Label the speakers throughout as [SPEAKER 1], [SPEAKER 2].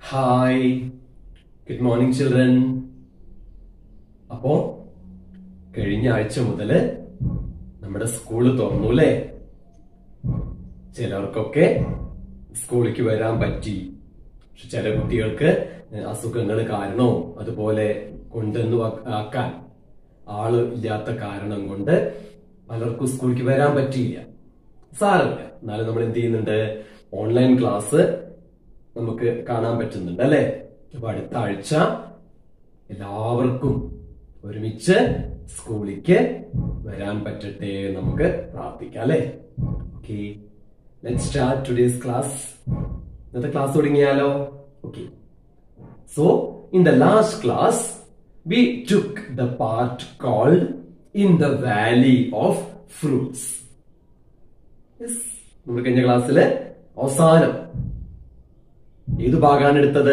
[SPEAKER 1] Hi, good morning children. അപ്പോ കഴിഞ്ഞ ആഴ്ച മുതല് നമ്മുടെ സ്കൂള് തുറന്നു അല്ലേ? ചിലർക്കൊക്കെ സ്കൂളിലേക്ക് വരാൻ പറ്റി. പക്ഷെ ചില കുട്ടികൾക്ക് അസുഖങ്ങൾ കാരണവും അതുപോലെ കൊണ്ടുവന്നു ആക്കാൻ ആള് ഇല്ലാത്ത കാരണം കൊണ്ട് പലർക്കും സ്കൂളിലേക്ക് വരാൻ പറ്റിയില്ല. സാരമില്ല, എന്നാലും നമ്മൾ എന്ത് ചെയ്യുന്നുണ്ട്, ഓൺലൈൻ ക്ലാസ് നമുക്ക് കാണാൻ പറ്റുന്നുണ്ട് അല്ലെ? അപ്പൊ അടുത്ത ആഴ്ച എല്ലാവർക്കും ഒരുമിച്ച് സ്കൂളിലേക്ക് വരാൻ പറ്റട്ടെ നമുക്ക് പ്രാർത്ഥിക്കാം അല്ലെ? Okay, let's start today's class. ഇന്നത്തെ ക്ലാസ് തുടങ്ങിയാലോ? Okay, so in the last class we took the part called in the valley of fruits. Yes, നമ്മൾ കഴിഞ്ഞ ക്ലാസ്സിലെ അവസാനം ഏത് ഭാഗമാണ് എടുത്തത്?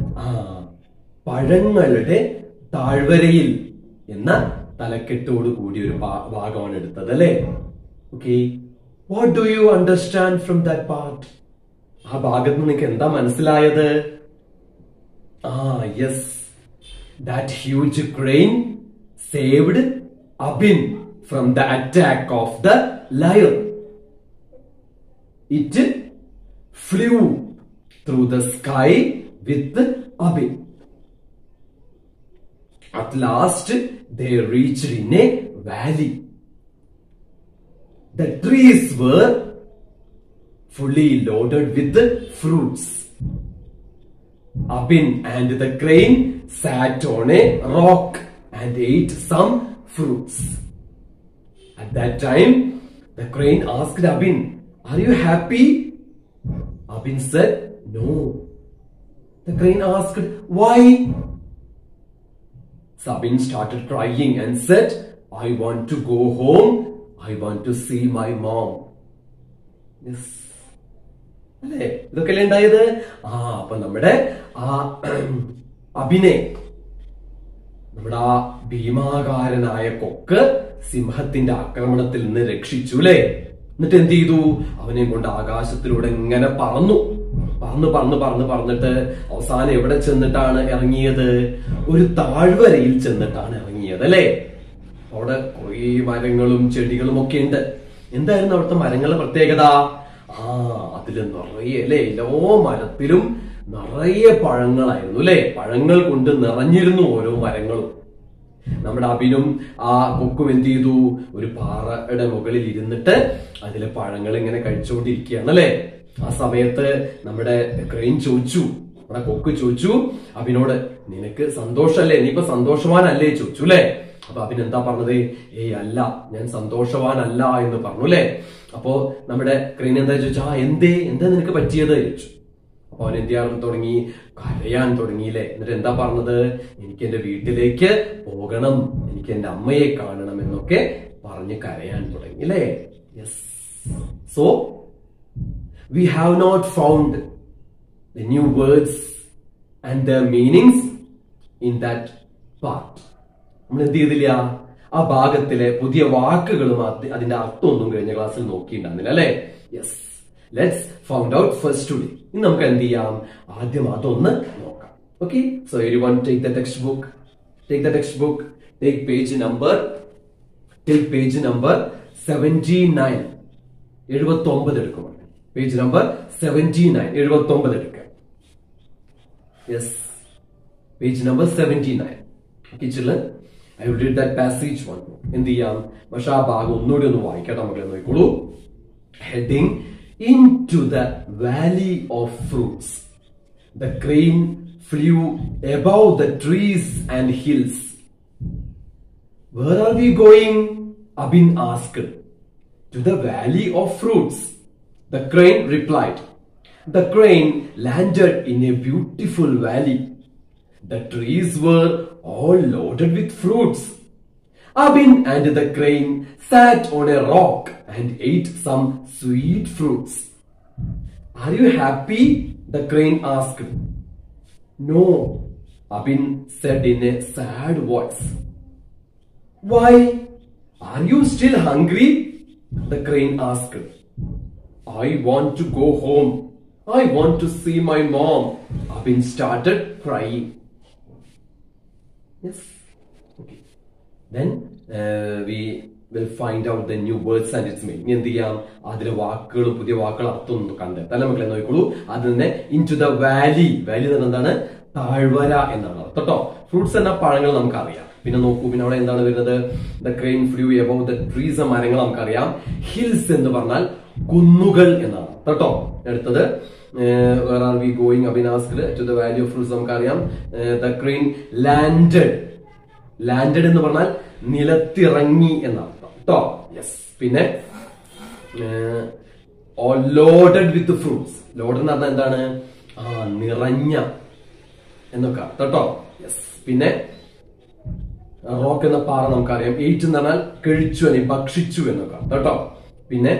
[SPEAKER 1] പഴങ്ങളുടെ താഴ്വരയിൽ എന്ന തലക്കെട്ടോട് കൂടിയ ഒരു ഭാഗമാണ് എടുത്തത് അല്ലെ? Okay, what do you understand from that part? ആ ഭാഗത്ത് നിങ്ങൾക്ക് എന്താ മനസ്സിലായത്? Yes, that huge crane saved Abin from the attack of the lion. It flew through the sky with Abin. At last they reached in a valley. The trees were fully loaded with fruits. Abin and the crane sat on a rock and ate some fruits. At that time, the crane asked Abin, "Are you happy?" Abin said, "No." The crane asked, "Why?" So Abin started crying and said, "I want to go home. I want to see my mom." Yes. അല്ലേ? ഇതൊക്കെയല്ലേ ഉണ്ടായത്? അപ്പൊ നമ്മുടെ അബിനെ, നമ്മുടെ ആ ഭീമാകാരനായ കൊക്ക് സിംഹത്തിന്റെ ആക്രമണത്തിൽ നിന്ന് രക്ഷിച്ചു അല്ലേ? എന്നിട്ട് എന്ത് ചെയ്തു? അവനെയും കൊണ്ട് ആകാശത്തിലൂടെ ഇങ്ങനെ പറന്നിട്ട് അവസാനം എവിടെ ചെന്നിട്ടാണ് ഇറങ്ങിയത്? ഒരു താഴ്വരയിൽ ചെന്നിട്ടാണ് ഇറങ്ങിയത് അല്ലേ? അവിടെ കുറേ മരങ്ങളും ചെടികളും ഒക്കെ ഉണ്ട്. എന്തായിരുന്നു അവിടുത്തെ മരങ്ങളുടെ പ്രത്യേകത? അതില് നിറയെ അല്ലെ, എല്ലാ മരത്തിലും നിറയെ പഴങ്ങളായിരുന്നു അല്ലെ? പഴങ്ങൾ കൊണ്ട് നിറഞ്ഞിരുന്നു ഓരോ മരങ്ങളും. നമ്മുടെ അബിനും ആ കൊക്കും എന്ത് ചെയ്തു? ഒരു പാറയുടെ മുകളിൽ ഇരുന്നിട്ട് അതിലെ പഴങ്ങൾ ഇങ്ങനെ കഴിച്ചുകൊണ്ടിരിക്കുകയാണ് അല്ലെ? ആ സമയത്ത് നമ്മുടെ ക്രെയിൻ ചോദിച്ചു, നമ്മുടെ കൊക്ക് ചോദിച്ചു അബിനോട്, "നിനക്ക് സന്തോഷല്ലേ? നീ ഇപ്പൊ സന്തോഷവാനല്ലേ?" ചോദിച്ചു അല്ലെ? അപ്പൊ അബിൻ എന്താ പറഞ്ഞത്? "ഏയ് അല്ല, ഞാൻ സന്തോഷവാനല്ല" എന്ന് പറഞ്ഞു അല്ലെ? അപ്പോ നമ്മുടെ ക്രെയിൻ എന്താ ചോദിച്ചു? എന്താ നിനക്ക് പറ്റിയത് ചോദിച്ചു. അപ്പൊ അവൻ എന്ത് ചെയ്യാൻ തുടങ്ങി? കരയാൻ തുടങ്ങിയില്ലേ? എന്നിട്ട് എന്താ പറഞ്ഞത്? "എനിക്ക് എന്റെ വീട്ടിലേക്ക് പോകണം, എനിക്ക് എന്റെ അമ്മയെ കാണണം" എന്നൊക്കെ പറഞ്ഞ് കരയാൻ തുടങ്ങി അല്ലേ? Yes, so we have not found the new words and their meanings in that part. നമ്മൾ എന്ത് ചെയ്തില്ല? ആ ഭാഗത്തിലെ പുതിയ വാക്കുകളും അതിന്റെ അർത്ഥമൊന്നും കഴിഞ്ഞ ക്ലാസ്സിൽ നോക്കിയിട്ടുണ്ടായിരുന്നില്ല അല്ലെ? Yes, let's found out first today. ഇന്ന് നമുക്ക് എന്ത് ചെയ്യാം? ആദ്യം അതൊന്ന് നോക്കാം. Okay, so everyone take the textbook. Take page number 79. 79 എടുക്കും. പേജ് നമ്പർ 79, 79 എടുക്കുക. Yes, page number 79. Okay children, I will read that passage one more. എന്ത് ചെയ്യാം? പക്ഷെ ആ ഭാഗം ഒന്നുകൂടി ഒന്ന് വായിക്കട്ടെ, മക്കളെ നോക്കിക്കോളൂ. Heading into the valley of fruits, the crane flew above the trees and hills. "Where are we going?" Abin asked. "To the valley of fruits," the crane replied. The crane landed in a beautiful valley. The trees were all loaded with fruits. Abin and the crane sat on a rock and ate some sweet fruits. "Are you happy?" the crane asked. "No," Abin said in a sad voice. "Why? Are you still hungry?" the crane asked. "I want to go home. I want to see my mom," Abin started crying. Yes. Okay. Then we will find out the new words and its meaning. എന്ത് ചെയ്യാം, അതിലെ വാക്കുകളും പുതിയ വാക്കുകൾ അർത്ഥം കണ്ടെത്താൻ മക്കളെ നോക്കിക്കോളൂ. അത് തന്നെ ഇൻടു ദ വാലി. വാലി എന്ന് എന്താണ്? താഴ്വര എന്നാണ് അർത്ഥം കേട്ടോ. ഫ്രൂട്ട്സ് എന്ന പഴങ്ങൾ നമുക്കറിയാം. പിന്നെ നോക്കൂ, പിന്നെ അവിടെ എന്താണ് വരുന്നത്? The crane flew above the trees. മരങ്ങൾ നമുക്കറിയാം. ഹിൽസ് എന്ന് പറഞ്ഞാൽ കുന്നുകൾ എന്നാണ് കേട്ടോ. അടുത്തത് where are we going? Abin asked to the valley of fruits. നമുക്കറിയാം. The crane landed. ലാൻഡഡ് എന്ന് പറഞ്ഞാൽ നിലത്തിറങ്ങി എന്നർത്ഥം കേട്ടോ. യെസ്. പിന്നെ ലോഡഡ് വിത്ത് ഫ്രൂട്ട്സ്. ലോഡഡ് എന്ന് പറഞ്ഞാൽ എന്താണ്? നിറഞ്ഞ എന്നൊക്കെ കേട്ടോ. യെസ്. പിന്നെ റോക്ക് എന്ന പാറ നമുക്കറിയാം. എയ്റ്റ് എന്ന് പറഞ്ഞാൽ കഴിച്ചു അല്ലെങ്കിൽ ഭക്ഷിച്ചു എന്നൊക്കെ കേട്ടോ. പിന്നെ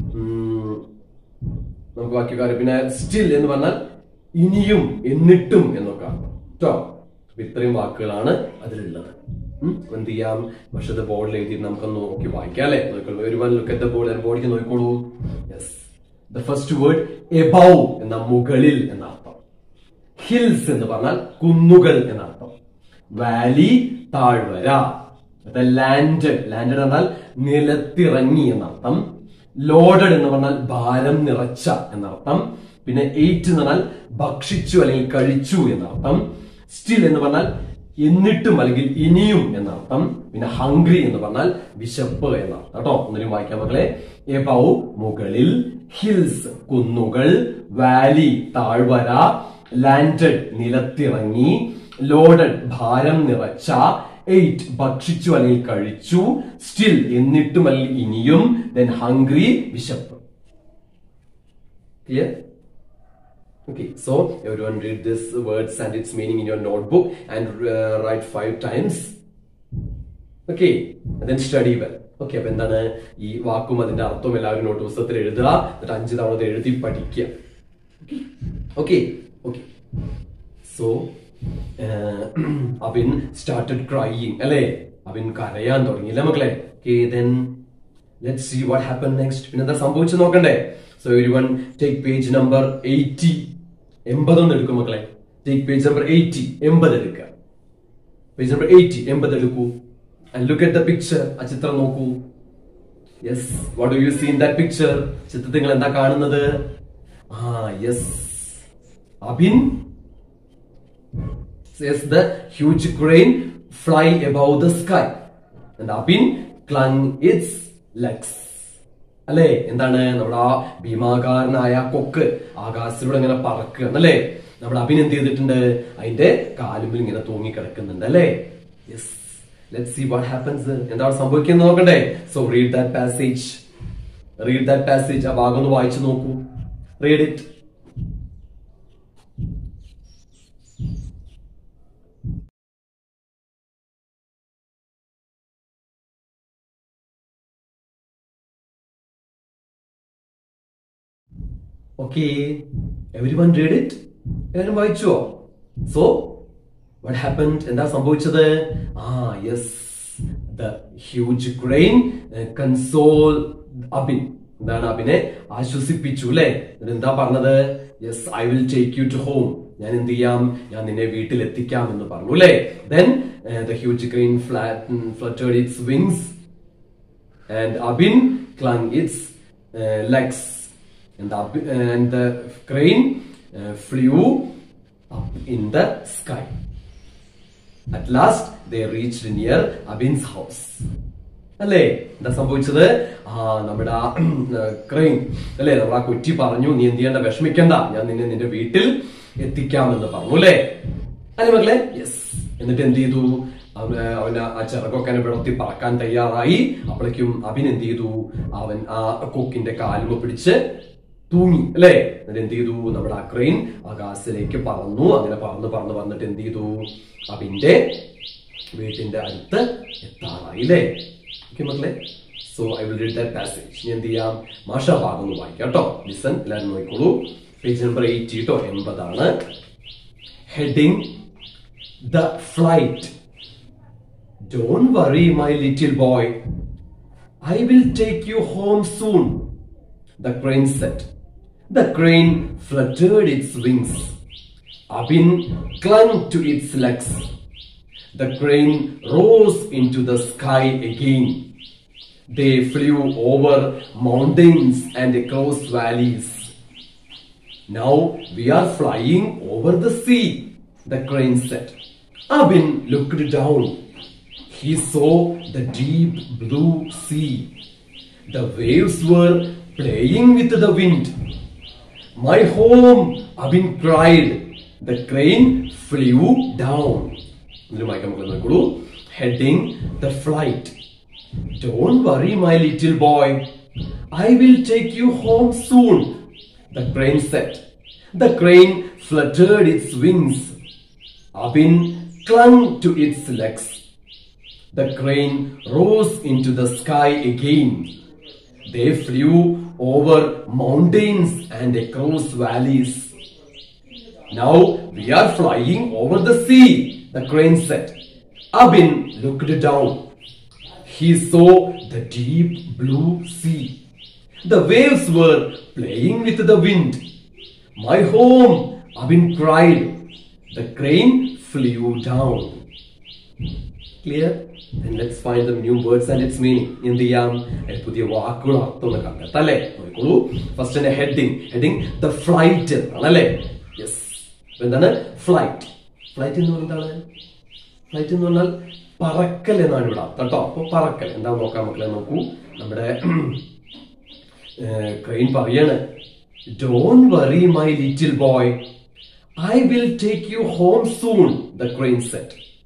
[SPEAKER 1] നമുക്ക് ബാക്കി കാര്യം. പിന്നെ സ്റ്റിൽ എന്ന് പറഞ്ഞാൽ ഇനിയും എന്നിട്ടും എന്നൊക്കെ കേട്ടോ. ഇത്രയും വാക്കുകളാണ് അതിലുള്ളത്. എന്ത് ചെയ്യാം, പക്ഷെ അത് ബോർഡിൽ എഴുതി നമുക്കൊന്ന് നോക്കി വായിക്കാം അല്ലെ. ബോർഡിലേക്ക് നോക്കിക്കോളൂ. Yes. The first word above എന്ന മുകളിൽ എന്നർത്ഥം. ഹിൽസ് എന്ന് പറഞ്ഞാൽ കുന്നുകൾ എന്നർത്ഥം. വാലി താഴ്വര. ലാൻഡഡ്. ലാൻഡഡ് എന്നാൽ നിലത്തിറങ്ങി എന്നർത്ഥം. ലോഡഡ് എന്ന് പറഞ്ഞാൽ ഭാരം നിറച്ച എന്നർത്ഥം. പിന്നെ എയ്റ്റ് എന്ന് പറഞ്ഞാൽ ഭക്ഷിച്ചു അല്ലെങ്കിൽ കഴിച്ചു എന്നർത്ഥം. സ്റ്റിൽ എന്ന് പറഞ്ഞാൽ എന്നിട്ടും അല്ലെങ്കിൽ ഇനിയും എന്നർത്ഥം. പിന്നെ ഹംഗ്രി എന്ന് പറഞ്ഞാൽ വിശപ്പ് എന്നർത്ഥം കേട്ടോ. ഒന്നിനും വായിക്കാം മക്കളെ. എബവ് മുകളിൽ, ഹിൽസ് കുന്നുകൾ, വാലി താഴ്വര, ലാൻഡഡ് നിലത്തിറങ്ങി, ലോഡഡ് ഭാരം നിറച്ച, എയ്റ്റ് ഭക്ഷിച്ചു അല്ലെങ്കിൽ കഴിച്ചു, സ്റ്റിൽ എന്നിട്ടും അല്ലെങ്കിൽ ഇനിയും, ദെൻ ഹംഗ്രി വിശപ്പ്. Clear? Okay, so everyone read this words and its meaning in your notebook and write 5 times. Okay, and then study well. Okay, അപ്പൊ എന്താണ് ഈ വാക്കും അതിന്റെ അർത്ഥവും എല്ലാവരും നോട്ട് പുസ്തകത്തിൽ എഴുതുക. എന്നിട്ട് 5 തവണ എഴുതി പഠിക്കുക. Okay, okay. So Abin started crying. അല്ലേ? Abin കരയാൻ തുടങ്ങിയില്ല മക്കളെ. Okay, then let's see what happened next. പിന്നെ എന്താ സംഭവിച്ചു നോക്കണ്ടേ? So everyone take page number 80. 80 ഒന്ന് എടുക്കും മക്കളെ. Take page number 80. 80 എടുക്കുക. Page number 80. 80 എടുക്കൂ. And look at the picture. ആ ചിത്രം നോക്കൂ. Yes. What do you see in that picture? ചിത്രത്തിൽ നിങ്ങൾ എന്താ കാണുന്നത്? Yes. Abin says the huge crane fly above the sky. And Abin clung its legs. അല്ലെ? എന്താണ് നമ്മുടെ ആ ഭീമാകാരനായ കൊക്ക് ആകാശത്തിലൂടെ ഇങ്ങനെ പറക്കുക അല്ലേ? നമ്മുടെ അബിൻ എന്ത് ചെയ്തിട്ടുണ്ട്? അതിന്റെ കാലുമ്പിൽ ഇങ്ങനെ തൂങ്ങിക്കിടക്കുന്നുണ്ട് അല്ലേ? Yes. Let's see what happens. എന്താണ് സംഭവിക്കുന്നത് നോക്കണ്ടേ? So read that passage. Read that passage. ആ ഭാഗം ഒന്ന് വായിച്ചു നോക്കൂ. Read it. Okay, everyone read it? എല്ലാവരും വായിച്ചോ? So, what happened? എന്താ സംഭവിച്ചത്? Yes, the huge crane console Abin. എന്താണ്? അബിനെ ആശ്വസിപ്പിച്ചു അല്ലെ? എന്താ പറഞ്ഞത്? Yes, I will take you to home. ഞാൻ എന്ത് ചെയ്യാം? ഞാൻ നിന്നെ വീട്ടിൽ എത്തിക്കാം എന്ന് പറഞ്ഞു അല്ലെ? Then the huge crane fluttered its wings and Abin clung its legs. And the crane flew up in the sky. At last they reached near Abin's house. അല്ലേ? എന്താ സംഭവിച്ചത്? നമ്മുടെ ക്രെയിൻ അല്ലെ, നമ്മൾ ആ കുറ്റി പറഞ്ഞു, നീ എന്ത് ചെയ്യണ്ട, വിഷമിക്കണ്ട, ഞാൻ നിന്നെ നിന്റെ വീട്ടിൽ എത്തിക്കാമെന്ന് പറഞ്ഞു അല്ലേ? അല്ലെ മക്കളെ? യെസ്. എന്നിട്ട് എന്ത് ചെയ്തു? അവന് ആ ചിറകൊക്കെ വിടർത്തി പറക്കാൻ തയ്യാറായി. അപ്പോഴേക്കും അബിൻ എന്ത് ചെയ്തു? അവൻ ആ കൊക്കിന്റെ കാലുമ പിടിച്ച് തൂങ്ങി അല്ലെ? എന്നിട്ട് എന്ത് ചെയ്തു? നമ്മുടെ ആ ക്രെയിൻ ആകാശത്തിലേക്ക് പറന്നു. അങ്ങനെ പറന്ന് വന്നിട്ട് എന്ത് ചെയ്തു? അബിന്റെ വീട്ടിന്റെ അടുത്ത് എത്താറായി അല്ലേ? ഓക്കെ മക്കളെ? So I will read that passage. ഇനി എന്ത് ചെയ്യാം? മാഷ ഭാഗം ഒന്ന് വായിക്കാം കേട്ടോ. ലിസൺ, എല്ലാവരും നോക്കിക്കോളൂ. പേജ് നമ്പർ 80 കേട്ടോ. 80 ആണ്. Heading the flight. Don't worry, my little boy. I will take you home soon, the crane said. The crane fluttered its wings. Abin clung to its legs. The crane rose into the sky again. They flew over mountains and across valleys. Now we are flying over the sea, the crane said. Abin looked down. He saw the deep blue sea. The waves were playing with the wind. My home, Abin cried. The crane flew down. Heading the flight. Don't worry, my little boy. I will take you home soon, the crane said. The crane fluttered its wings. Abin clung to its legs. The crane rose into the sky again. They flew over mountains and across valleys. Now we are flying over the sea, the crane said. Abin looked down. He saw the deep blue sea. The waves were playing with the wind. My home, Abin cried. The crane flew down. Clear? And let's find the new words and its meaning. എന്ത് ചെയ്യാം? പുതിയ വാക്കുകൾ അർത്ഥം ഒന്ന് കണ്ടെത്തല്ലേ? നോക്കൂ. First തന്നെ heading the flight ആണല്ലേ? Yes. എന്താണ് ഫ്ലൈറ്റ്? ഫ്ലൈറ്റ് എന്ന് പറഞ്ഞാൽ എന്താണ്? ഫ്ലൈറ്റ് എന്ന് പറഞ്ഞാൽ പറക്കൽ എന്നാണ് ഇവിടെ കേട്ടോ. അപ്പൊ പറക്കൽ എന്താ നോക്കാൻ മക്കളെ നോക്കൂ. നമ്മുടെ ക്രെയിൻ പറയാണ്, Don't worry, my little boy. I will take you home soon, the crane said.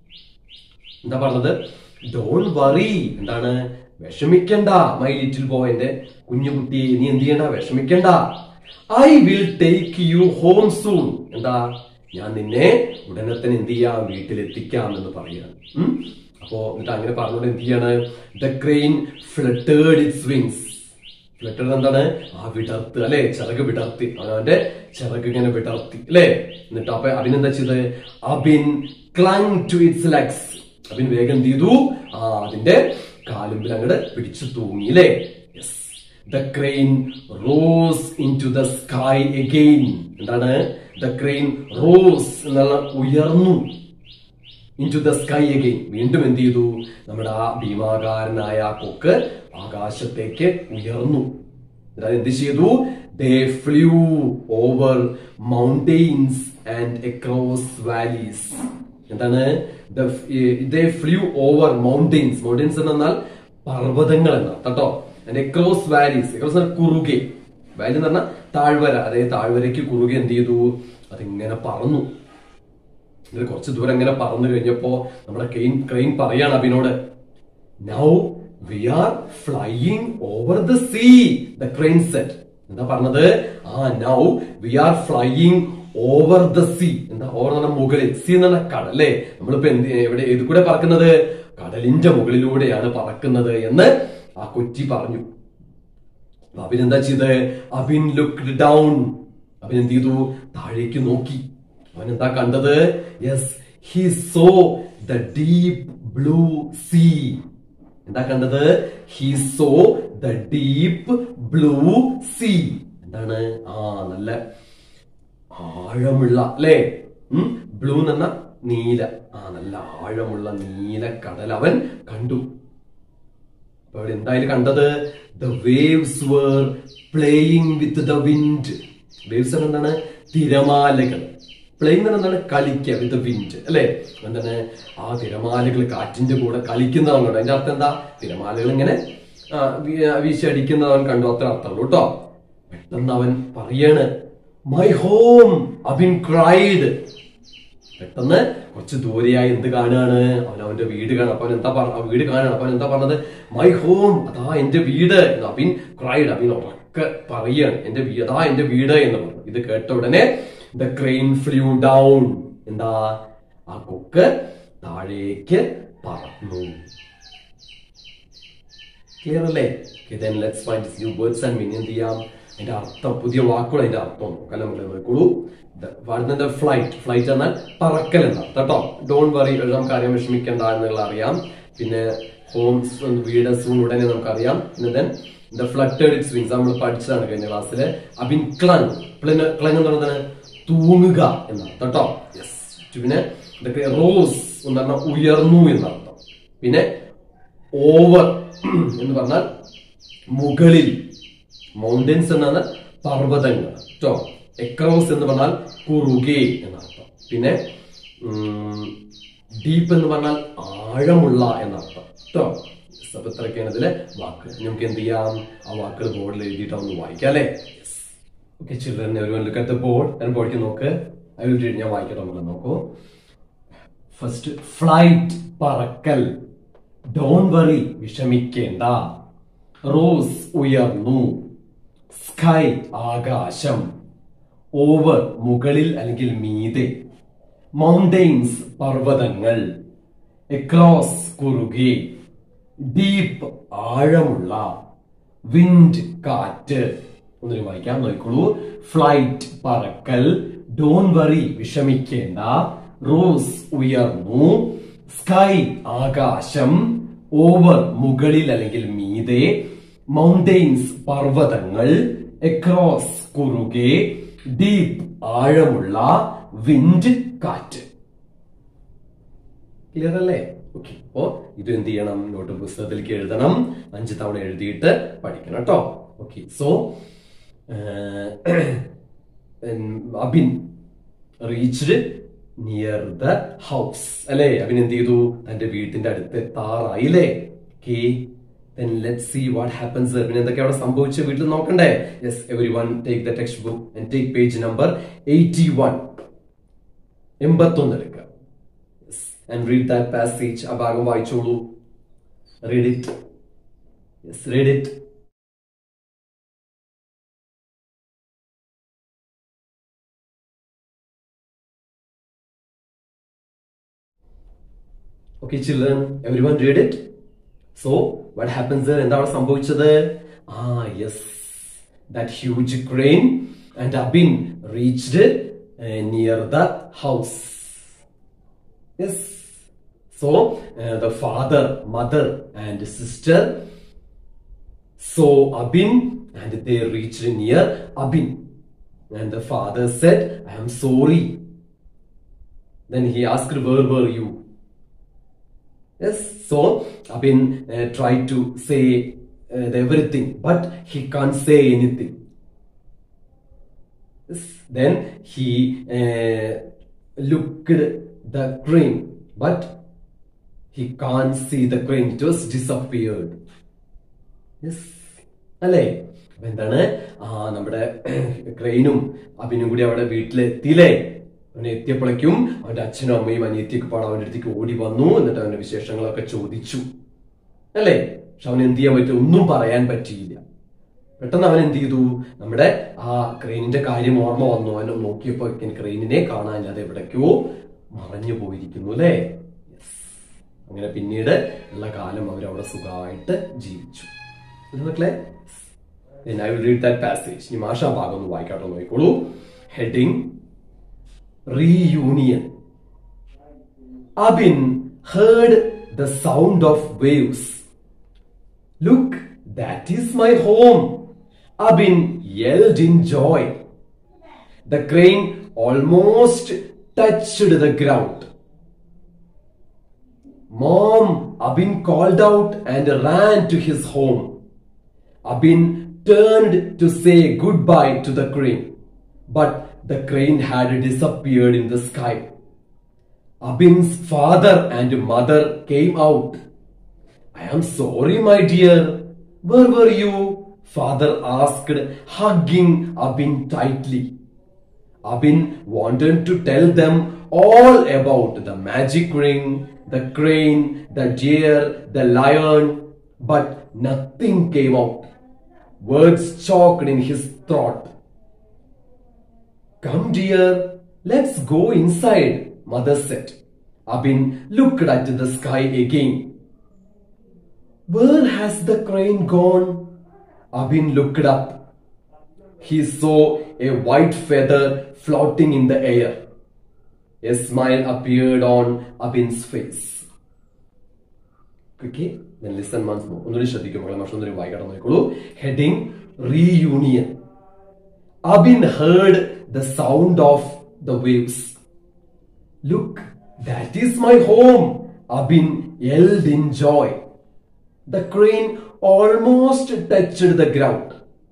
[SPEAKER 1] എന്താ പറഞ്ഞത്? Don't worry. എന്താണ്? വിഷമിക്കണ്ട, മൈ ലിറ്റിൽ ബോയ്, എന്റെ കുഞ്ഞുകുട്ടി, നീ എന്ത് ചെയ്യണ്ട? വിഷമിക്കണ്ട. I will take you home soon. എന്താ? ഞാൻ നിന്നെ ഉടനെ തന്നെ എന്ത് ചെയ്യാം? വീട്ടിലെത്തിക്കാം എന്ന് പറയാണ്. അപ്പോ എന്നിട്ട് അങ്ങനെ പറഞ്ഞോണ്ട് എന്ത് ചെയ്യാണ്? The crane fluttered its wings. Flutter എന്താണ്? ആ വിടർത്ത് അല്ലെ, ചിറക് വിടർത്തി. അവന്റെ ചിറക് ഇങ്ങനെ വിടർത്തി അല്ലെ. എന്നിട്ട് അപ്പൊ അബിനെന്താ ചെയ്ത്? Abin clung to its legs. Abin വേഗം എന്ത് ചെയ്തു? അതിന്റെ കാലുമ്പിൽ അങ്ങോട്ട് പിടിച്ചു തൂങ്ങി അല്ലെ. Yes. The crane rose into the sky again. എന്താണ്? The crane rose എന്നുള്ള ഉയർന്നു. Into the sky again. വീണ്ടും എന്ത് ചെയ്തു? നമ്മുടെ ആ ഭീമാകാരനായ കൊക്ക് ആകാശത്തേക്ക് ഉയർന്നു. എന്ത് ചെയ്തു? They flew over mountains and across valleys. എന്താണ്? They flew over mountains. Mountains എന്നാൽ പർവ്വതങ്ങൾ എന്നാണ് കേട്ടോ. And across valleys. Across കുറുകെ. വാലി എന്ന് പറഞ്ഞാൽ താഴ്വര. അതായത് താഴ്വരയ്ക്ക് കുറുകെ എന്ത് ചെയ്തു? അതിങ്ങനെ പറന്നു. കുറച്ച് ദൂരം ഇങ്ങനെ പറന്നു കഴിഞ്ഞപ്പോ നമ്മുടെ ക്രെയിൻ പറയാണ് അബിനോട്, Now we are flying over the sea, the crane said. എന്താ പറഞ്ഞത്? Now we are flying over the sea. എന്താ? ഓവർ എന്ന് പറഞ്ഞാൽ മുകളിൽ, സീ എന്ന് പറഞ്ഞാൽ കടൽ അല്ലേ? നമ്മളിപ്പോ എവിടെ ഏത് കൂടെ പറക്കുന്നത്? കടലിന്റെ മുകളിലൂടെയാണ് പറക്കുന്നത് എന്ന് ആ കൊച്ചി പറഞ്ഞു. അബിൻ എന്താ ചെയ്ത്? Abin looked down. അബിൻ എന്ത് ചെയ്തു? താഴേക്ക് നോക്കി. അവൻ എന്താ കണ്ടത്? Yes, he saw the deep blue sea. എന്താ കണ്ടത്? He saw the deep blue sea. എന്താണ്? നല്ല ആഴമുള്ള അല്ലേ? ബ്ലൂ എന്ന് പറഞ്ഞ നീല. നല്ല ആഴമുള്ള നീല കടൽ അവൻ കണ്ടു. അപ്പൊ അവിടെ എന്തായാലും കണ്ടത്? The waves were playing with the wind. Waves എന്താണ്? തിരമാലകൾ. പ്ലേയിങ് എന്താണ്? കളിക്കുക. വിത്ത് വിൻഡ് അല്ലെ? എന്താണ്? ആ തിരമാലകൾ കാറ്റിന്റെ കൂടെ കളിക്കുന്നതാണ്. അതിന്റെ അർത്ഥം എന്താ? തിരമാലകൾ ഇങ്ങനെ വീശടിക്കുന്നവൻ കണ്ടു, അത്ര അർത്ഥമുള്ളൂ കേട്ടോ. പെട്ടെന്ന് അവൻ പറയാണ്, മൈ ഹോം, അബിൻ ക്രൈഡ്. പെട്ടെന്ന് കുറച്ച് ദൂരെയായി എന്ത് കാണുകയാണ്? അവന്റെ വീട് കാണാൻ. അപ്പൊ എന്താ വീട് കാണാണ്. അപ്പൊ എന്താ പറഞ്ഞത്? മൈ ഹോം, അതാ എന്റെ വീട്. അബിൻ ക്രൈഡ്. അബിൻ ഉറക്കെ പറയാണ്, എന്റെ അതാ എന്റെ വീട് എന്ന് പറഞ്ഞു. ഇത് കേട്ട ഉടനെ the crane flew down. എന്താ? ആ കൊക്ക് താഴേക്ക് പറന്നു. ക്ലിയർ അല്ലേ? then let's find these new words and meaning. എന്ത് ചെയ്യാം? അതിന്റെ അർത്ഥം, പുതിയ വാക്കുകൾ അതിന്റെ അർത്ഥം നോക്കൂ. ഫ്ലൈറ്റ് എന്നാൽ പറക്കൽ എന്നാണ് കേട്ടോ. ഡോണ്ട് വറി, നമുക്കറിയാം, വിഷമിക്കണ്ട എന്നുള്ള അറിയാം. പിന്നെ ഹോംസ്, വീട്, സൂൺ ഉടനെ നമുക്കറിയാം. പിന്നെ the fluttered its wings നമ്മൾ പഠിച്ചതാണ് കഴിഞ്ഞ ക്ലാസ്സില്. അബിൻ ക്ലങ് എന്ന് പറയുന്നത് തൂങ്ങുക എന്നർത്ഥം കേട്ടോ. യെസ്. പിന്നെ ഇതൊക്കെ റോസ് എന്ന് പറഞ്ഞാൽ ഉയർന്നു എന്നർത്ഥം. പിന്നെ ഓവർ എന്ന് പറഞ്ഞാൽ മുകളിൽ, മൗണ്ടൻസ് എന്നാണ് പർവ്വതങ്ങൾ കേട്ടോ. എക്രോസ് എന്ന് പറഞ്ഞാൽ കുറുകെ എന്നർത്ഥം. പിന്നെ ഡീപ്പ് എന്ന് പറഞ്ഞാൽ ആഴമുള്ള എന്നർത്ഥം കേട്ടോ. അപ്പൊ ഇത്രയൊക്കെയാണ് ഇതിലെ വാക്ക്. നമുക്ക് എന്ത് ചെയ്യാം, ആ വാക്കുകൾ ബോർഡിൽ എഴുതിയിട്ട് ഒന്ന് വായിക്കാം അല്ലെ. Okay children, everyone look at the board. ഞാൻ ബോർഡിലേക്ക് നോക്ക്. I will read. ഞാൻ വായിക്കട്ടെ. നമ്മൾ നോക്കൂ. ഫസ്റ്റ്, ഫ്ലൈറ്റ് പറക്കൽ. ഡോണ്ട് വറി വിഷമിക്കേണ്ട. റോസ് ഉയർന്നു. സ്കൈ ആകാശം. ഓവർ മുകളിൽ അല്ലെങ്കിൽ മീതെ. മൗണ്ടെയിൻസ് പർവ്വതങ്ങൾ. എക്രോസ് കുറുകെ. ഡീപ്പ് ആഴമുള്ള. വിൻഡ് കാറ്റ്. ഒന്നിനു വായിക്കാം, നോക്കിക്കോളൂ. ഫ്ലൈറ്റ് പറക്കൽ. ഡോണ്ട് വറി വിഷമിക്കേണ്ട. റോസ് ഉയർന്നു. സ്കൈ ആകാശം. ഓവർ മുകളിൽ അല്ലെങ്കിൽ മീതെ. മൗണ്ടെയിൻസ് പർവ്വതങ്ങൾ. എക്രോസ് കുറുകെ. ഡീപ്പ് ആഴമുള്ള. വിൻഡ് കാറ്റ്. ക്ലിയർ അല്ലേ? ഓക്കെ. അപ്പോ ഇത് എന്ത് ചെയ്യണം, നോട്ട് പുസ്തകത്തിലേക്ക് എഴുതണം. 5 തവണ എഴുതിയിട്ട് പഠിക്കണം കേട്ടോ. Okay. So Abin reached near the house അല്ലേ. അബിൻ എന്ത് ചെയ്തു, തന്റെ വീട്ടിന്റെ അടുത്ത് എത്താറായില്ലേ. Okay. Then let's see what happens. പിന്നെ എന്തൊക്കെ അവിടെ സംഭവിച്ചു വീട്ടിൽ നോക്കണ്ടേ. Yes, everyone take the textbook and take page number 81. 81 എടുക്കുക. Yes, and read that passage. ആ ഭാഗം വായിച്ചോളൂ. Read it. Yes, read it. Okay, children, everyone read it. So, what happens there? എന്താണ് സംഭവിച്ചത്? Yes, that huge crane and Abin reached near the house. Yes. So, the father, mother and sister saw Abin and they reached near Abin. And the father said, I am sorry. Then he asked, where were you? Yes, so Abin tried to say everything, but he can't say anything. Yes, then he looked the crane, but he can't see the crane. It was disappeared. Yes, അല്ലേ? അപ്പൊ എന്താണ്, നമ്മുടെ ക്രെയിനും അബിനും കൂടി അവിടെ വീട്ടിലെത്തിയില്ലേ. അവനെ എത്തിയപ്പോഴേക്കും അവന്റെ അച്ഛനും അമ്മയും അനിയത്തിയൊക്കെ പാടെ അവന്റെ അടുത്തേക്ക് ഓടി വന്നു. എന്നിട്ട് അവന്റെ വിശേഷങ്ങളൊക്കെ ചോദിച്ചു അല്ലേ. പക്ഷെ അവൻ എന്ത് ചെയ്യാൻ പറ്റും, ഒന്നും പറയാൻ പറ്റിയില്ല. പെട്ടെന്ന് അവൻ എന്ത് ചെയ്തു, നമ്മുടെ ആ ക്രെയിനിന്റെ കാര്യം ഓർമ്മ വന്നു. അവൻ നോക്കിയപ്പോ ക്രെയിനിനെ കാണാനില്ല, അത് എവിടേക്കോ മറഞ്ഞു പോയിരിക്കുന്നു അല്ലേ. അങ്ങനെ പിന്നീട് ഉള്ള കാലം അവരവിടെ സുഖമായിട്ട് ജീവിച്ചു. മക്കളെ, I will read that passage. ഇനി മാഷാ ഭാഗം ഒന്ന് വായിക്കാട്ടോ, നോക്കിക്കോളൂ. Heading Reunion. Abin heard the sound of waves. Look, that is my home. Abin yelled in joy. The crane almost touched the ground. Mom, Abin called out and ran to his home. Abin turned to say goodbye to the crane, but the crane had disappeared in the sky. Abin's father and mother came out. I am sorry, my dear. Where were you? Father asked, hugging Abin tightly. Abin wanted to tell them all about the magic ring, the crane, the deer, the lion, but nothing came out. Words choked in his throat. Come, dear, let's go inside, mother said. Abin looked at the sky again. Where has the crane gone? Abin looked up. He saw a white feather floating in the air. A smile appeared on Abin's face. Okay, then listen once more. ഒന്നുകൂടി ശ്രദ്ധിക്കും മക്കളെ, മറ്റൊന്നുകൂടി വായിക്കണം നോക്കിക്കോളൂ. Heading Reunion. Abin heard the sound of the waves. Look, that is my home, Abin yelled in joy. The crane almost touched the ground.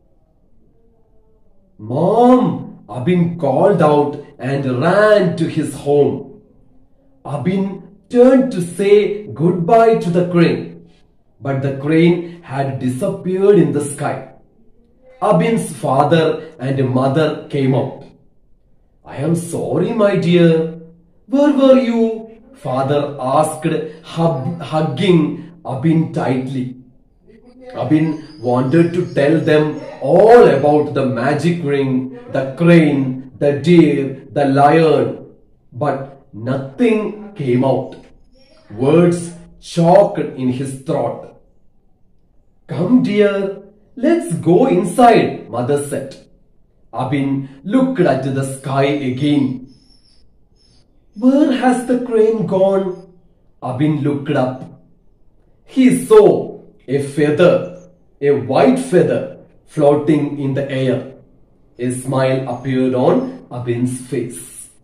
[SPEAKER 1] Mom, Abin called out and ran to his home. Abin turned to say goodbye to the crane, but the crane had disappeared in the sky. Abin's father and mother came out. I am sorry, my dear. Where were you? Father asked, hugging Abin tightly. Abin wanted to tell them all about the magic ring, the crane, the deer, the lion, but nothing came out. Words choked in his throat. Come, dear, let's go inside, mother said. Abin looked at the sky again. Where has the crane gone? Abin looked up. He saw a feather, a white feather, floating in the air. A smile appeared on Abin's face.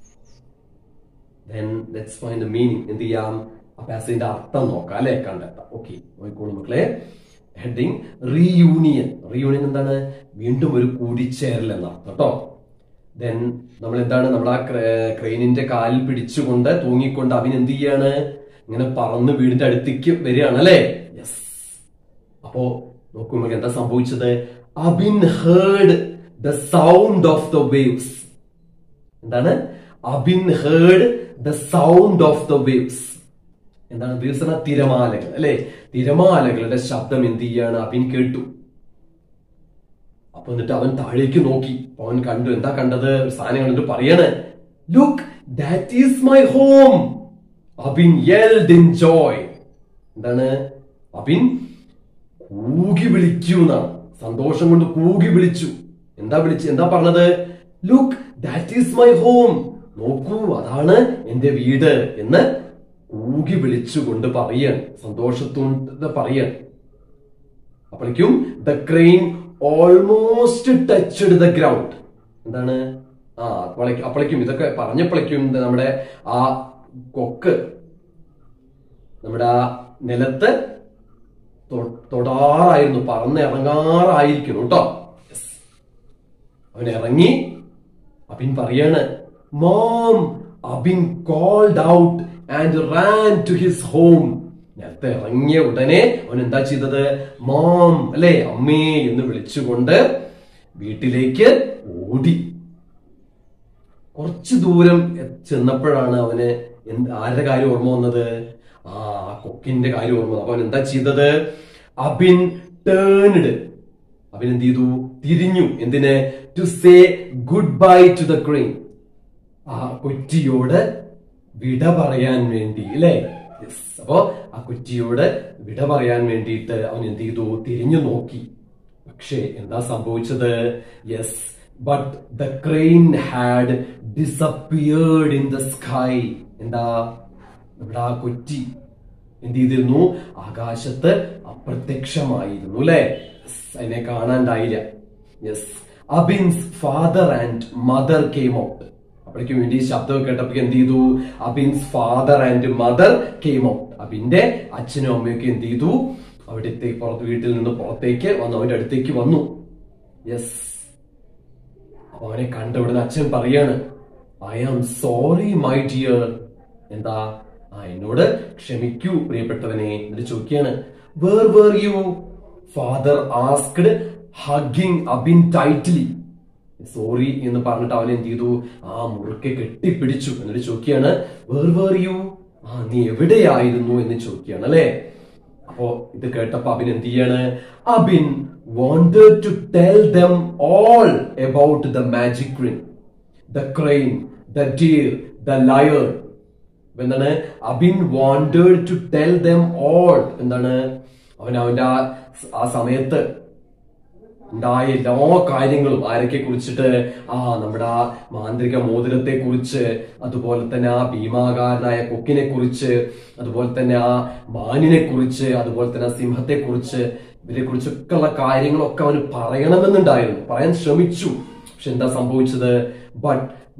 [SPEAKER 1] Then let's find the meaning. എന്ത് ചെയ്യാം? ആ പാസേജിന്റെ അർത്ഥം നോക്കാം അല്ലെ, കണ്ടെത്താം. Okay, നോക്കിക്കോളൂ മക്കളെ. Heading reunion. Reunion എന്താണ്? വീണ്ടും ഒരു കൂടിച്ചേരൽ എന്നർത്ഥം കേട്ടോ. ദെൻ നമ്മൾ എന്താണ്, നമ്മൾ ആ ക്രെയിനിന്റെ കാലിൽ പിടിച്ചുകൊണ്ട് തൂങ്ങിക്കൊണ്ട് അവൻ എന്ത് ചെയ്യാണ്? ഇങ്ങനെ പറന്ന് വീടിന്റെ അടുത്തേക്ക് വരികയാണ് അല്ലെ. യെസ്. അപ്പോ നോക്കുമ്പോൾ എന്താ സംഭവിച്ചത്? Abin heard the sound of the waves. എന്താണ്? Abin heard the sound of the waves. എന്താണ് വേവ്സ്? എന്ന തിരമാലകൾ അല്ലെ. തിരമാലകളുടെ ശബ്ദം എന്ത് ചെയ്യാണ്? അബിൻ കേട്ടു. അപ്പൊ എന്നിട്ട് അവൻ താഴേക്ക് നോക്കി. അവൻ കണ്ടു. എന്താ കണ്ടത്? ഒരു സാധനം കണ്ടിട്ട് പറയാണ്, look, that is my home. Abin yelled in joy. എന്താണ്? അബിൻ കൂകി വിളിച്ചു എന്നാണ്. സന്തോഷം കൊണ്ട് കൂകി വിളിച്ചു. എന്താ പറഞ്ഞത്? Look, that is my home. നോക്കൂ, അതാണ് എന്റെ വീട് എന്ന് കൂകി വിളിച്ചുകൊണ്ട് പറയാണ്. സന്തോഷത്തോടെ പറയാണ്. അപ്പോഴേക്കും the crane almost touched the ground. എന്താണ്? അപ്പോഴേക്കും ഇതൊക്കെ പറഞ്ഞപ്പോഴേക്കും നമ്മുടെ ആ കൊക്ക് നമ്മുടെ ആ നിലത്ത് തൊടാറായിരുന്നു, പറന്നിറങ്ങാറായിരിക്കുന്നു കേട്ടോ. അവൻ ഇറങ്ങി. അബിൻ പറയാണ്, mom. Abin called out and ran to his home. നേരത്തെ ഇറങ്ങിയ ഉടനെ അവൻ എന്താ ചെയ്തത്? മോം അല്ലെ, അമ്മേ എന്ന് വിളിച്ചുകൊണ്ട് വീട്ടിലേക്ക് ഓടി. കുറച്ചു ദൂരം ചെന്നപ്പോഴാണ് അവന് ആരുടെ കാര്യം ഓർമ്മ വന്നത്? ആ കൊക്കിന്റെ കാര്യം ഓർമ്മ വന്നു. അപ്പൊ അവൻ എന്താ ചെയ്തത്? അബിൻ ടേൺഡ്. അവൻ എന്ത് ചെയ്തു? തിരിഞ്ഞു. എന്തിന്? To say goodbye to the crane. ആ കുറ്റിയോട് വിട പറയാൻ വേണ്ടി അല്ലെ. അപ്പോ ആ കുറ്റിയോട് വിട പറയാൻ വേണ്ടിയിട്ട് അവൻ എന്ത് ചെയ്തു? തിരിഞ്ഞു നോക്കി. പക്ഷേ എന്താ സംഭവിച്ചത്? Yes, but the crane had disappeared in the sky. എന്താ? ഇവിടെ ആ കുറ്റി എന്ത് ചെയ്തിരുന്നു? ആകാശത്ത് അപ്രത്യക്ഷമായിരുന്നു അല്ലെ. അതിനെ കാണാണ്ടായില്ല. Yes, Abin's father and mother came out. അപ്പോഴേക്കും വേണ്ടി ശബ്ദം കേട്ടപ്പോൾ എന്ത് ചെയ്തു? Abin's father and mother came out. അബിന്റെ അച്ഛനും അമ്മയൊക്കെ എന്ത് ചെയ്തു? അവിടുത്തെ വീട്ടിൽ നിന്ന് പുറത്തേക്ക് വന്നു, അവന്റെ അടുത്തേക്ക് വന്നു. യെസ്, അപ്പൊ അവനെ കണ്ട ഉടനെ അച്ഛൻ പറയാണ്, I am sorry my dear. എന്താ? എന്നോട് ക്ഷമിക്കൂ പ്രിയപ്പെട്ടവനെ. എന്നിട്ട് ചോദിക്കാണ്, where were you? Father asked, hugging Abin tightly. Sorry എന്ന് പറഞ്ഞിട്ട് അവൻ എന്ത് ചെയ്തു? മുറുക്കെ കെട്ടിപ്പിടിച്ചു. എന്നിട്ട് ചോദിക്കുകയാണ്, വേർ വേർ യു? നീ എവിടെയായിരുന്നു എന്ന് ചോദിക്കുകയാണ് അല്ലെ. അപ്പോ ഇത് കേട്ടപ്പോ അബിൻ എന്ത് ചെയ്യാണ്? Abin wanted to tell them all about the magic ring, the crane, the deer, the lion. എന്താണ്? Abin wanted to tell them all. എന്താണ്? അവന്റെ ആ സമയത്ത് ഉണ്ടായ എല്ലാ കാര്യങ്ങളും ആരൊക്കെ കുറിച്ചിട്ട്? നമ്മുടെ ആ മാന്ത്രിക മോതിരത്തെ കുറിച്ച്, അതുപോലെ തന്നെ ആ ഭീമാകാരനായ കൊക്കിനെ കുറിച്ച്, അതുപോലെ തന്നെ ആ മാനിനെ കുറിച്ച്, അതുപോലെ തന്നെ ആ സിംഹത്തെ കുറിച്ച്, ഇവരെ കുറിച്ചൊക്കെ ഉള്ള കാര്യങ്ങളൊക്കെ അവന് പറയണമെന്നുണ്ടായിരുന്നു, പറയാൻ ശ്രമിച്ചു. പക്ഷെ എന്താ സംഭവിച്ചത്? But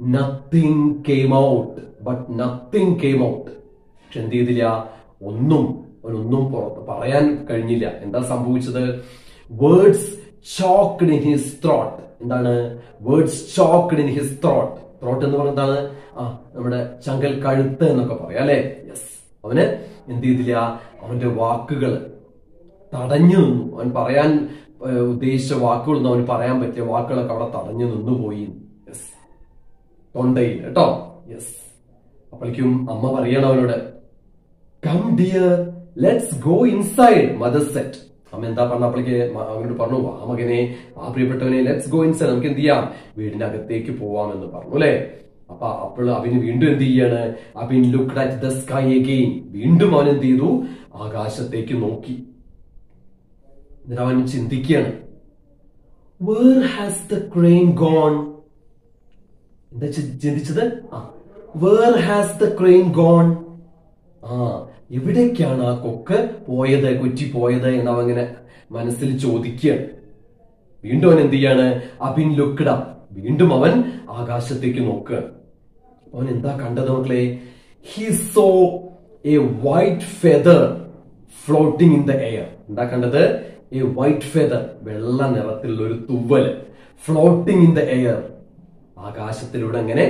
[SPEAKER 1] nothing came out. But nothing came out. പക്ഷെ എന്ത് ചെയ്തില്ല? അവനൊന്നും പുറത്ത് പറയാൻ കഴിഞ്ഞില്ല. എന്താ സംഭവിച്ചത്? Words choked in his throat. എന്താണ് words choked in his throat? Throat എന്ന് പറഞ്ഞാൽ എന്താണ്? നമ്മുടെ ചങ്കൽ, കഴുത്ത് എന്നൊക്കെ പറയാം അല്ലെ? യെസ്. അവന് എന്ത് ചെയ്തില്ല? അവന്റെ വാക്കുകൾ തടഞ്ഞു നിന്നു. അവൻ പറയാൻ ഉദ്ദേശിച്ച വാക്കുകളൊന്നും അവന് പറയാൻ പറ്റിയ വാക്കുകളൊക്കെ അവിടെ തടഞ്ഞു നിന്നുപോയി. യെസ്, തൊണ്ടയിൽ കേട്ടോ. യെസ്. അപ്പോഴേക്കും അമ്മ പറയണം അവനോട്, come dear, let's go inside, mother said. അമ്മ എന്താ പറഞ്ഞ? അപ്പോഴേക്ക് അവനോട് പറഞ്ഞു, ആ മകനെ, ആ പ്രിയപ്പെട്ടവനെ, ലെറ്റ്സ് ഗോ ഇൻസൈഡ്, നമുക്ക് എന്ത് ചെയ്യാം? വീടിനകത്തേക്ക് പോവാമെന്ന് പറഞ്ഞു അല്ലെ? അപ്പോൾ അവന് വീണ്ടും എന്ത് ചെയ്യാണ്? Abin looked at the sky again. വീണ്ടും അവൻ എന്ത് ചെയ്തു? ആകാശത്തേക്ക് നോക്കി. എന്നിട്ട് അവൻ ചിന്തിക്കുകയാണ്, where has the crane gone? എന്താ ചിന്തിച്ചത്? Where has the crane gone? എവിടേക്കാണ് ആ കൊക്ക് പോയത്, കൊച്ചി പോയത് എന്ന് അവൻ ഇങ്ങനെ മനസ്സിൽ ചോദിക്കുകയാണ്. വീണ്ടും അവൻ എന്ത് ചെയ്യാണ്? Abin looked up. വീണ്ടും അവൻ ആകാശത്തേക്ക് നോക്കുകയാണ്. അവൻ എന്താ കണ്ടത് മക്കളെ? He saw a white feather floating in the air. എന്താ കണ്ടത്? എ വൈറ്റ് ഫെദർ, വെള്ള നിറത്തിലുള്ള ഒരു തുവൽ, ഫ്ലോട്ടിംഗ് ഇൻ ദ എയർ, ആകാശത്തിലൂടെ അങ്ങനെ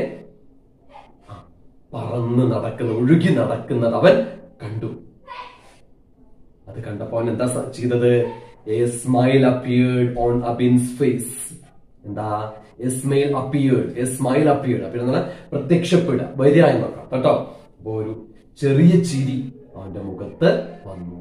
[SPEAKER 1] പറന്ന് നടക്കുന്ന, ഒഴുകി നടക്കുന്നത് അവൻ കണ്ടു. അത് കണ്ടപ്പോ അവൻ എന്താ ചെയ്തത്? A smile appeared on Abin's face. എന്താ? A smile appeared. A smile appeared. അപ്പൊ എന്താണ്? പ്രത്യക്ഷപ്പെടുക, വരിക എന്നൊക്കെ കേട്ടോ. അപ്പൊ ഒരു ചെറിയ ചിരി അവന്റെ മുഖത്ത് വന്നു.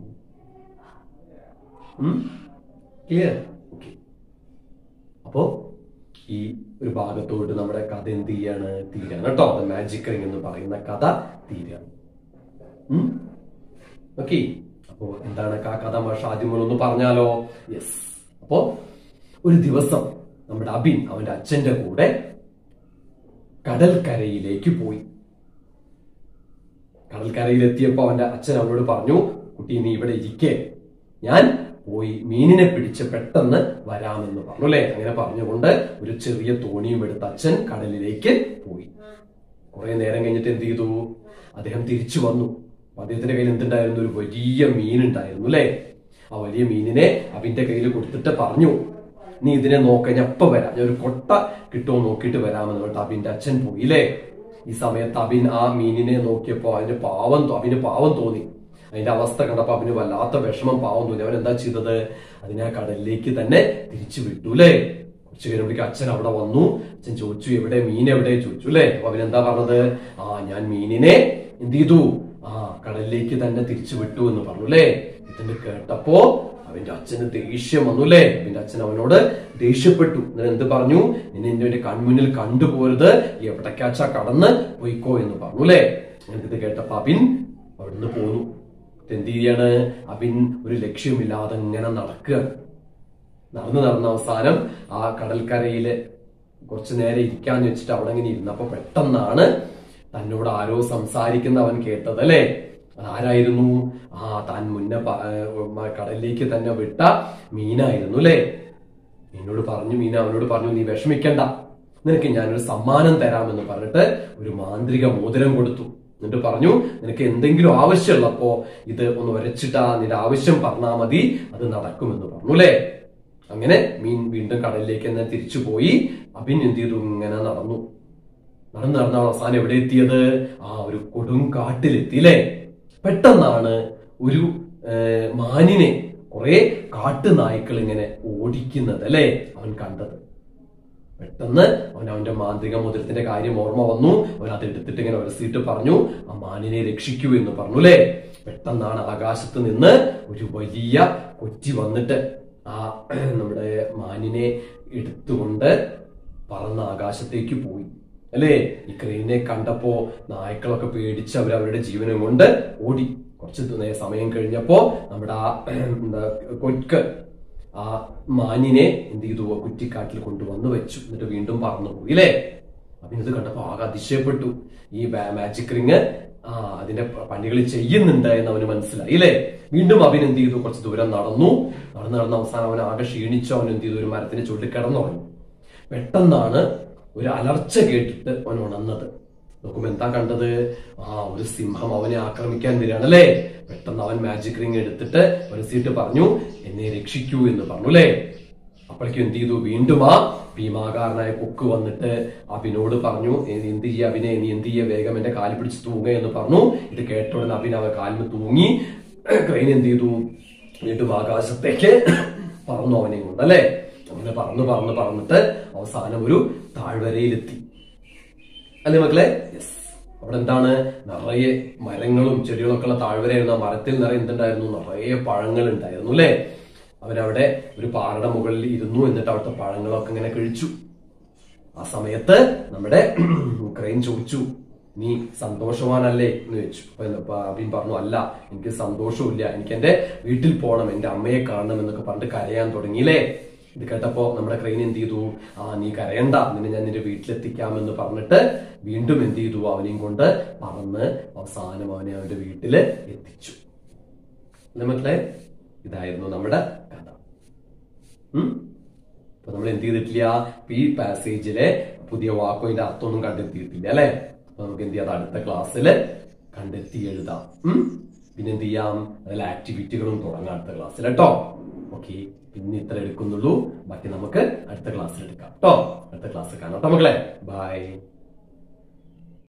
[SPEAKER 1] ക്ലിയർ? ഓക്കെ. അപ്പോ ഈ ഒരു ഭാഗത്തോട്ട് നമ്മുടെ കഥ എന്ത് ചെയ്യാണ്? തീരാണ് കേട്ടോ. മാജിക് റിംഗ് എന്ന് പറയുന്ന കഥ തീരാണ്. ഓക്കെ. അപ്പോ എന്താണ് ആ കഥ? മാഷ് ആദ്യം ഒന്ന് പറഞ്ഞാലോ? യെസ്. അപ്പോ ഒരു ദിവസം നമ്മുടെ അബിൻ അവന്റെ അച്ഛന്റെ കൂടെ കടൽക്കരയിലേക്ക് പോയി. കടൽക്കരയിലെത്തിയപ്പോ അവന്റെ അച്ഛൻ അവനോട് പറഞ്ഞു, കുട്ടി നീ ഇവിടെ ഇരിക്കേ, ഞാൻ പോയി മീനിനെ പിടിച്ച് പെട്ടെന്ന് വരാമെന്ന് പറഞ്ഞു അല്ലെ? അങ്ങനെ പറഞ്ഞുകൊണ്ട് ഒരു ചെറിയ തോണിയും എടുത്ത് അച്ഛൻ കടലിലേക്ക് പോയി. കുറെ നേരം കഴിഞ്ഞിട്ട് എന്ത് ചെയ്തു? അദ്ദേഹം തിരിച്ചു വന്നു. അദ്ദേഹത്തിന്റെ കയ്യിൽ എന്തുണ്ടായിരുന്നു? ഒരു വലിയ മീൻ ഉണ്ടായിരുന്നു അല്ലെ? ആ വലിയ മീനിനെ അബിന്റെ കയ്യിൽ കൊടുത്തിട്ട് പറഞ്ഞു, നീ ഇതിനെ നോക്ക, ഞാൻ എപ്പ വരാം, ഞാൻ ഒരു കൊട്ട കിട്ടുമോ നോക്കിയിട്ട് വരാമെന്ന് പറഞ്ഞിട്ട് അബിന്റെ അച്ഛൻ പോയി അല്ലേ? ഈ സമയത്ത് അബിൻ ആ മീനിനെ നോക്കിയപ്പോ അബിന് പാവം തോന്നി. അതിന്റെ അവസ്ഥ കണ്ടപ്പോ അവന് വല്ലാത്ത വിഷമം, പാവം തോന്നി. അവൻ എന്താ ചെയ്തത്? അതിനെ ആ കടലിലേക്ക് തന്നെ തിരിച്ചു വിട്ടു അല്ലെ? കുറച്ചു കഴിയുമ്പോഴേക്ക് അച്ഛൻ അവിടെ വന്നു. അച്ഛൻ ചോദിച്ചു, എവിടെ മീൻ എവിടെ ചോദിച്ചു അല്ലെ? അപ്പൊ അവനെന്താ പറഞ്ഞത്? ഞാൻ മീനിനെ എന്ത് ചെയ്തു? കടലിലേക്ക് തന്നെ തിരിച്ചു വിട്ടു എന്ന് പറഞ്ഞു അല്ലെ? ഇതിന്റെ കേട്ടപ്പോ അവന്റെ അച്ഛന് ദേഷ്യം വന്നു അല്ലെ? അവന്റെ അച്ഛൻ അവനോട് ദേഷ്യപ്പെട്ടു. എന്നിട്ട് എന്ത് പറഞ്ഞു? നിന്നെ എന്റെ കൺമുന്നിൽ കണ്ടുപോരുത്, എവിടേക്കാച്ചാ കടന്ന് പോയിക്കോ എന്ന് പറഞ്ഞു അല്ലെ? ഇത് കേട്ടപ്പോ അബിൻ അവിടുന്ന് പോന്നു. എന്ത് ചെയ്യാണ്? അബിൻ ഒരു ലക്ഷ്യമില്ലാതെ ഇങ്ങനെ നടക്കുക. നടന്ന് അവസാനം ആ കടൽക്കരയില് കുറച്ചു നേരം ഇരിക്കാന്ന് വെച്ചിട്ട് അവിടെ ഇങ്ങനെ ഇരുന്നപ്പോ പെട്ടെന്നാണ് തന്നോട് ആരോ സംസാരിക്കുന്ന അവൻ കേട്ടത് അല്ലെ? ആരായിരുന്നു? താൻ മുന്നേ കടലിലേക്ക് തന്നെ വിട്ട മീനായിരുന്നു അല്ലെ? മീന അവനോട് പറഞ്ഞു, നീ വിഷമിക്കണ്ട, നിനക്ക് ഞാനൊരു സമ്മാനം തരാമെന്ന് പറഞ്ഞിട്ട് ഒരു മാന്ത്രിക മോതിരം കൊടുത്തു. എന്നിട്ട് പറഞ്ഞു, നിനക്ക് എന്തെങ്കിലും ആവശ്യമുള്ളപ്പോ ഇത് ഒന്ന് വരച്ചിട്ടാ നിന്റെ ആവശ്യം പറഞ്ഞാൽ മതി, അത് നടക്കുമെന്ന് പറഞ്ഞു അല്ലെ? അങ്ങനെ മീൻ വീണ്ടും കടലിലേക്ക് തന്നെ തിരിച്ചു പോയി. അബിൻ എന്ത് ചെയ്തു? ഇങ്ങനെ നടന്നു അവസാനം എവിടെ എത്തിയത്? ഒരു കൊടും കാട്ടിലെത്തി അല്ലെ? പെട്ടെന്നാണ് ഒരു മാനിനെ കുറെ കാട്ടുനായ്ക്കൾ ഇങ്ങനെ ഓടിക്കുന്നത് അല്ലെ അവൻ കണ്ടത്. പെട്ടെന്ന് അവന്റെ മാന്ത്രിക മോതിരത്തിന്റെ കാര്യം ഓർമ്മ വന്നു. അവൻ അത് എടുത്തിട്ട് ഇങ്ങനെ ഉരസിയിട്ട് പറഞ്ഞു, ആ മാനിനെ രക്ഷിക്കൂ എന്ന് പറഞ്ഞു അല്ലെ? പെട്ടെന്നാണ് ആകാശത്ത് നിന്ന് ഒരു വലിയ കൊച്ചി വന്നിട്ട് നമ്മുടെ മാനിനെ എടുത്തുകൊണ്ട് പറന്ന് ആകാശത്തേക്ക് പോയി അല്ലേ? ഈ ക്രെയിനെ കണ്ടപ്പോ നായ്ക്കളൊക്കെ പേടിച്ച് അവരവരുടെ ജീവനം കൊണ്ട് ഓടി. കുറച്ച് സമയം കഴിഞ്ഞപ്പോ നമ്മുടെ കൊക്ക് ആ മാനിനെ എന്ത് ചെയ്തു? കുറ്റിക്കാട്ടിൽ കൊണ്ടുവന്ന് വെച്ചു. എന്നിട്ട് വീണ്ടും പറന്നു പോയി അല്ലേ? അപ്പൊ ഇത് കണ്ടപ്പോ ആകെ അതിശയപ്പെട്ടു. ഈ മാജിക് റിങ് അതിന്റെ പണികൾ ചെയ്യുന്നുണ്ട് എന്ന് അവന് മനസ്സിലായി അല്ലേ? വീണ്ടും അവൻ എന്ത് ചെയ്തു? കുറച്ച് ദൂരം നടന്ന് അവസാനം അവൻ ആകെ ക്ഷീണിച്ചു. അവൻ എന്ത് ചെയ്തു? ഒരു മരത്തിന് ചുള്ളിൽ കിടന്നുറങ്ങി. പെട്ടെന്നാണ് ഒരു അലർച്ച കേട്ടിട്ട് അവൻ ഉണർന്നത്. നോക്കുമ്പോ എന്താ കണ്ടത്? ഒരു സിംഹം അവനെ ആക്രമിക്കാൻ വരികയാണ് അല്ലേ. പെട്ടെന്ന് അവൻ മാജിക് റിംഗ് എടുത്തിട്ട് വരസിയിട്ട് പറഞ്ഞു, എന്നെ രക്ഷിക്കൂ എന്ന് പറഞ്ഞു അല്ലേ. അപ്പോഴേക്കും എന്ത് ചെയ്തു? വീണ്ടും ആ ഭീമാകാരനായ കൊക്ക് വന്നിട്ട് അഭിനോട് പറഞ്ഞു, എന്ത് ചെയ്യ അഭിനെ, നീ എന്ത് ചെയ്യ, വേഗം എന്റെ കാല് പിടിച്ച് തൂങ്ങ എന്ന് പറഞ്ഞു. ഇത് കേട്ടോടെ അഭിന അവൻ കാലിന് തൂങ്ങി. ക്രെയിൻ എന്ത് ചെയ്തു? വീണ്ടും ആകാശത്തേക്ക് പറന്നു അവനെ കൊണ്ട് അല്ലെ. അങ്ങനെ പറന്നിട്ട് അവസാനം ഒരു താഴ്വരയിലെത്തി അല്ലെ മക്കളെ. യെസ്, അവിടെ എന്താണ്? നിറയെ മരങ്ങളും ചെടികളൊക്കെ ഉള്ള താഴ്വരയായിരുന്നു. ആ മരത്തിൽ നിറയെ എന്തുണ്ടായിരുന്നു? നിറയെ പഴങ്ങൾ ഉണ്ടായിരുന്നു അല്ലെ. അവരവിടെ ഒരു പാറയുടെ മുകളിൽ ഇരുന്നു. എന്നിട്ട് അവിടുത്തെ പഴങ്ങളൊക്കെ ഇങ്ങനെ കഴിച്ചു. ആ സമയത്ത് നമ്മുടെ ക്രെയിൻ ചോദിച്ചു, നീ സന്തോഷവാനല്ലേ എന്ന് ചോദിച്ചു. അപ്പൊ അബീൻ പറഞ്ഞു, അല്ല, എനിക്ക് സന്തോഷമില്ല, എനിക്ക് എന്റെ വീട്ടിൽ പോകണം, എന്റെ അമ്മയെ കാണണം എന്നൊക്കെ പറഞ്ഞിട്ട് കരയാൻ തുടങ്ങിയില്ലേ. ഇത് കേട്ടപ്പോ നമ്മുടെ ക്രെയിൻ എന്ത് ചെയ്തു? നീ കരയണ്ട, നിന്നെ ഞാൻ നിന്റെ വീട്ടിലെത്തിക്കാമെന്ന് പറഞ്ഞിട്ട് വീണ്ടും എന്ത് ചെയ്തു? അവനെയും കൊണ്ട് പറന്ന് അവസാനം അവനെ അവന്റെ വീട്ടില് എത്തിച്ചു. മക്കളെ, ഇതായിരുന്നു നമ്മുടെ കഥ. അപ്പൊ നമ്മൾ എന്ത് ചെയ്തിട്ടില്ല? ഈ പാസേജിലെ പുതിയ വാക്കോ ഇതിന്റെ അർത്ഥമൊന്നും കണ്ടെത്തിയിട്ടില്ല അല്ലെ. അപ്പൊ നമുക്ക് എന്ത് ചെയ്യാം? അടുത്ത ക്ലാസ്സിൽ കണ്ടെത്തി എഴുതാം. പിന്നെ എന്ത് ചെയ്യാം? അതിൽ ആക്ടിവിറ്റികളും തുടങ്ങാം അടുത്ത ക്ലാസ്സിൽ കേട്ടോ. ഓക്കെ, പിന്നെ ഇത്ര എടുക്കുന്നുള്ളൂ, ബാക്കി നമുക്ക് അടുത്ത ക്ലാസ്സിൽ എടുക്കാം കേട്ടോ. അടുത്ത ക്ലാസ്സിൽ കാണാം കേട്ടോ മക്കളെ. ബൈ.